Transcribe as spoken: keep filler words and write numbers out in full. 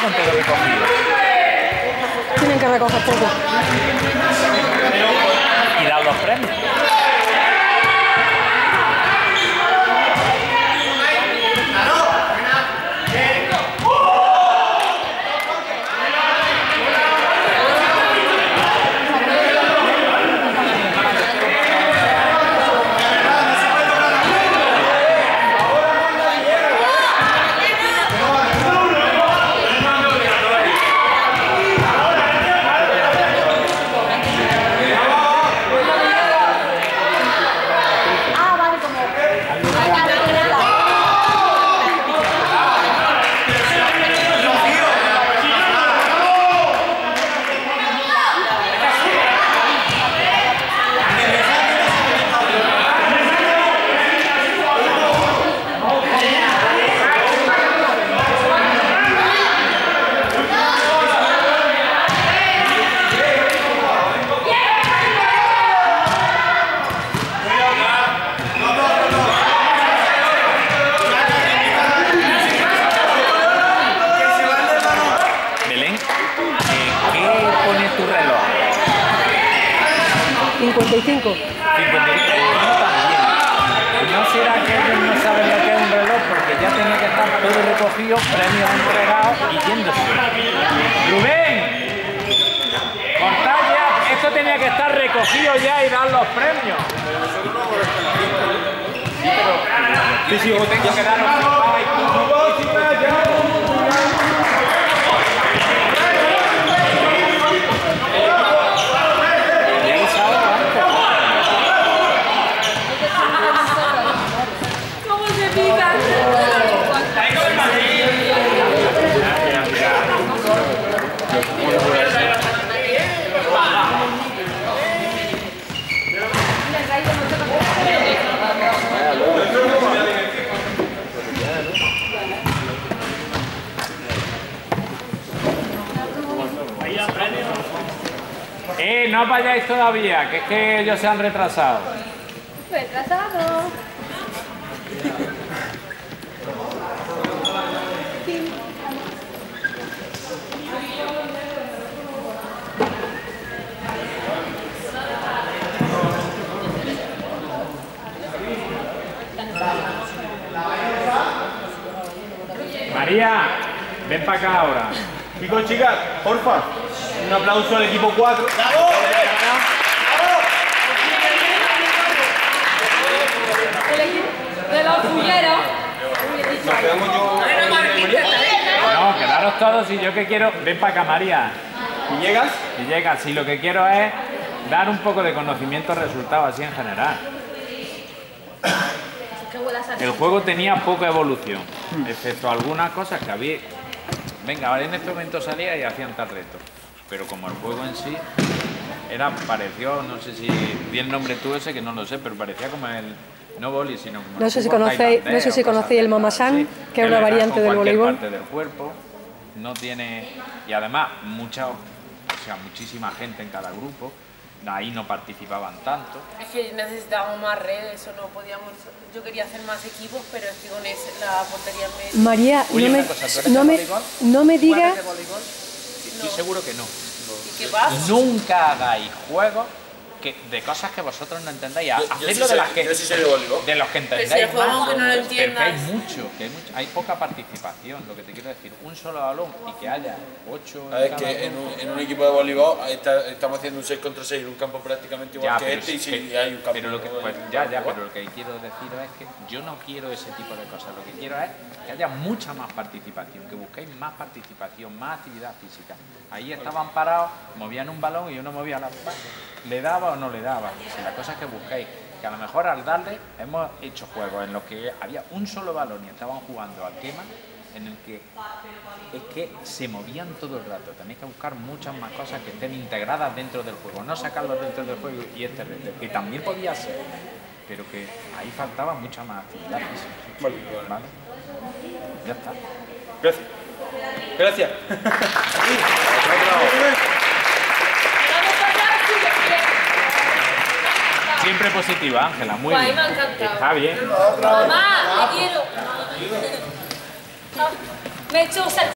con todo recogido. Tienen que recoger poco. Y dar los premios. cincuenta y cinco. cincuenta y cinco. También. No será que ellos no saben lo que es un reloj porque ya tenía que estar todo recogido, premios entregados y yéndose. ¡Rubén! ¡Cortad ya! Esto tenía que estar recogido ya y dar los premios. Sí, pero... Sí, sí, yo tengo que dar los Eh, no vayáis todavía, que es que ellos se han retrasado. Retrasado. María, ven para acá ahora. Chicos, chicas, porfa, un aplauso al equipo cuatro. ¡Bravo! De los fulleros. Nos quedamos yo. No, quedaros todos y yo que quiero... Ven para acá, María. ¿Y llegas? Y llegas, y lo que quiero es dar un poco de conocimiento resultados así en general. El juego tenía poca evolución, excepto algunas cosas que había... Venga, ahora en este momento salía y hacían tal reto. Pero como el juego en sí era pareció, no sé si di el nombre tú ese, que no lo sé, pero parecía como el... No boli, sino como no sé si conocéis, no sé si conocéis el Mamasan, que es una variante del voleibol. Parte del cuerpo, no tiene... Y además, mucha, o sea, muchísima gente en cada grupo. Ahí no participaban tanto. Es que necesitábamos más redes, eso no podíamos... Yo quería hacer más equipos, pero es que con ese, la portería me... María, Oye, no, me, cosa, ¿tú no, me, no me digas... Estoy no. seguro que no. ¿Y qué pasa? Nunca hagáis juegos que, de cosas que vosotros no entendáis. Hacedlo de las que... Yo sí sé de voleibol. De los que entendáis Pero si el juego, más, aunque no lo pero entiendas... que hay mucho, que hay mucho, hay poca participación, lo que te quiero decir. Un solo balón y que haya ocho... Es que en un, en un equipo de voleibol está, estamos haciendo un seis contra seis en un campo prácticamente igual ya, que este y si que, hay un campo... Pero lo que, pues, ya, ya, pero lo que quiero decir es que yo no quiero ese tipo de cosas. Lo que quiero es que haya mucha más participación, que busquéis más participación, más actividad física. Ahí estaban parados, movían un balón y uno movía la espalda. ¿Le daba o no le daba? Si la cosa es que busquéis, que a lo mejor al darle hemos hecho juegos en los que había un solo balón y estaban jugando al quema, en el que es que se movían todo el rato. Tenéis que buscar muchas más cosas que estén integradas dentro del juego, no sacarlos dentro del juego y este reto, que también podía ser, pero que ahí faltaba mucha más actividad física. Vale, ¿Vale? Ya está. Gracias. Gracias. Siempre positiva, Ángela, muy Pues bien. me ha encantado. Está bien. Mamá, te quiero. Me he hecho